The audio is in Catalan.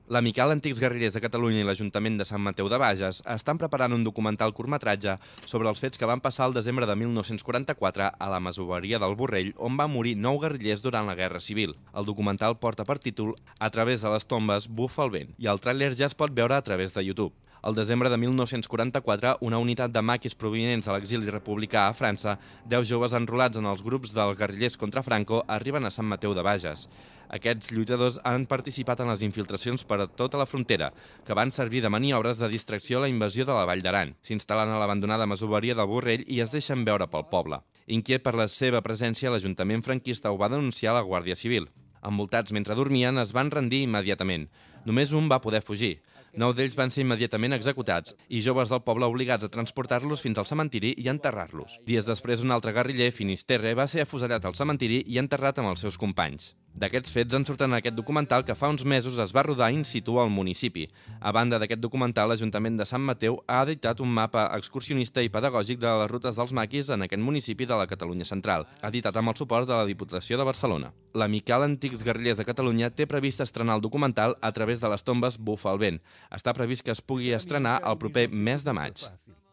L'Amical Antics Guerrillers de Catalunya i l'Ajuntament de Sant Mateu de Bages estan preparant un documental curtmetratge sobre els fets que van passar el desembre de 1944 a la masoveria del Borrell, on van morir 9 guerrillers durant la Guerra Civil. El documental porta per títol A través de les tombes bufa el vent i el tràiler ja es pot veure a través de YouTube. El desembre de 1944, una unitat de maquis provinents de l'exili republicà a França, 10 joves enrolats en els grups dels guerrillers contra Franco, arriben a Sant Mateu de Bages. Aquests lluitadors han participat en les infiltracions per a tota la frontera, que van servir de maniobres de distracció a la invasió de la Vall d'Aran. S'instal·len a l'abandonada masoveria del Borrell i es deixen veure pel poble. Inquiet per la seva presència, l'Ajuntament franquista ho va denunciar a la Guàrdia Civil. Envoltats mentre dormien, es van rendir immediatament. Només un va poder fugir. 9 d'ells van ser immediatament executats i joves del poble obligats a transportar-los fins al cementiri i enterrar-los. Dies després, un altre guerriller, Finisterre, va ser afusellat al cementiri i enterrat amb els seus companys. D'aquests fets en surten en aquest documental que fa uns mesos es va rodar in situ al municipi. A banda d'aquest documental, l'Ajuntament de Sant Mateu ha editat un mapa excursionista i pedagògic de les rutes dels maquis en aquest municipi de la Catalunya Central, editat amb el suport de la Diputació de Barcelona. L'Amical Antics Guerrillers de Catalunya té previst estrenar el documental A través de les tombes bufa el vent. Està previst que es pugui estrenar el proper mes de maig.